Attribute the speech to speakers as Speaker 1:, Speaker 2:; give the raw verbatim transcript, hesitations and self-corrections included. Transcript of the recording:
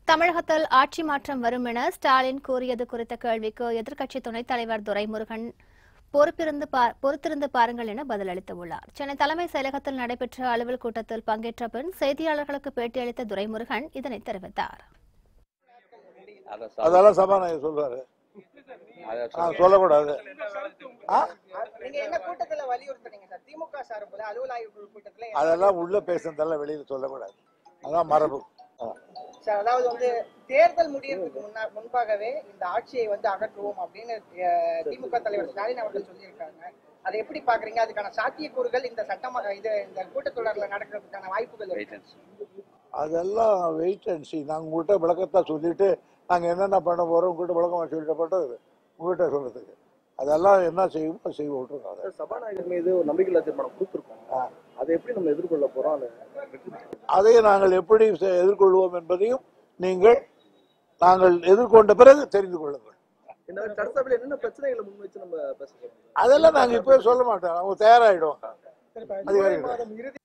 Speaker 1: தமிழகத்தில் ஆட்சி மாற்றம் வரும் என ஸ்டாலின் கூறியது குறித்த கேள்விக்கு எதிர்க்கட்சி துணைத் தலைவர் துரைமுருகன் பொறுப்பிருந்து பொறுத்திருந்து பாருங்கள் என பதிலளித்துள்ளார். சென்னை தலைமைச் செயலகத்தில் நடைபெற்ற அலுவல் கூட்டத்தில் பங்கேற்ற பின் செய்தியாளர்களுக்கு பேட்டியளித்த துரைமுருகன் இதனை தெரிவித்தார்.
Speaker 2: அதெல்லாம் சபாநாயகர் சொல்றாரு, சொல்லக்கூடாது. அதெல்லாம் உள்ள பேசுறதெல்லாம் வெளியில சொல்லக்கூடாது, அதான் மரபு.
Speaker 3: அதாவது வந்து தேர்தல் முடியறதுக்கு முன்பாகவே இந்த ஆட்சியை வந்து அகற்றுவோம் அப்படின்னு திமுக தலைவர் ஸ்டாலின் அவர்கள் சொல்லியிருக்காங்க. அதை எப்படி பாக்குறீங்க? அதுக்கான சாத்தியக்கூறுகள் இந்த சட்டமன்ற இது இந்த கூட்டத்தொடர்ல நடக்கிறதுக்கான வாய்ப்புகள்
Speaker 2: அதெல்லாம் வெயிட் அண்ட் சி. நாங்க உங்கள்கிட்ட விளக்கத்தான் சொல்லிட்டு நாங்க என்னென்ன பண்ண போறோம் உங்கள்கிட்ட விளக்கமா சொல்லிட்டு போட்டது உங்கள்கிட்ட சொல்றதுக்கு. அதெல்லாம் என்ன செய்வோமோ செய்ய விட்டுருக்காங்க.
Speaker 4: சபாநாயகர் மீது ஒரு நம்பிக்கையில்லா தீர்மானம் கொடுத்துருக்கோம், அதை எப்படி நம்ம எதிர்கொள்ள போறோம்,
Speaker 2: அதை நாங்கள் எப்படி எதிர்கொள்வோம் என்பதையும் நீங்கள் நாங்கள் எதிர்கொண்ட பிறகு தெரிந்து கொள்ளுங்கள்.
Speaker 4: சட்டசபையில் என்னென்ன பிரச்சனைகளை முன் வச்சு நம்ம பேச போறோம்
Speaker 2: அதெல்லாம் நாங்க இப்பவே சொல்ல மாட்டோம், அவங்க தயாராகிடுவோம் அதிகாரிகள்.